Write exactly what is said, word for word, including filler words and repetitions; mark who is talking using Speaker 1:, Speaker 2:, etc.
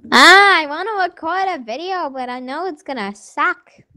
Speaker 1: Ah, I want to record a video, but I know it's gonna suck.